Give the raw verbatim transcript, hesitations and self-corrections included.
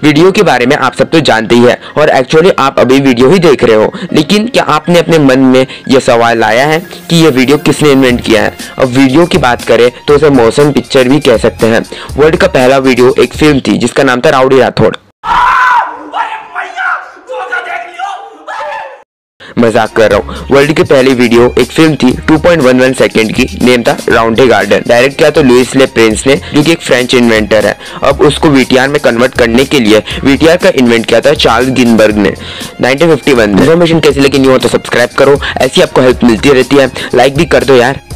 Video के बारे में आप सब तो जानते ही है और एक्चुअली आप अभी वीडियो ही देख रहे हो, लेकिन क्या आपने अपने मन में यह सवाल लाया है कि यह वीडियो किसने इन्वेंट किया है? अब वीडियो की बात करें तो उसे मोशन पिक्चर भी कह सकते हैं। वर्ल्ड का पहला वीडियो एक फिल्म थी जिसका नाम था राउडी राठौड़। मजाक कर रहा हूँ। वर्ल्ड की पहली वीडियो एक फिल्म थी two point one one second की, नेम था राउंडे गार्डन। डायरेक्ट किया तो लुइस ले प्रिंस ने, जो कि एक फ्रेंच इन्वेंटर है। अब उसको वीटीआर में कन्वर्ट करने के लिए वीटीआर का इन्वेंट किया था चार्ल्स गिनबर्ग ने नाइनटीन फिफ्टी वन में। इन्फॉर्मेशन कैसी लगी नहीं हो तो सब्सक्राइब करो, ऐसी आपको हेल्प मिलती रहती है। लाइक भी कर दो यार।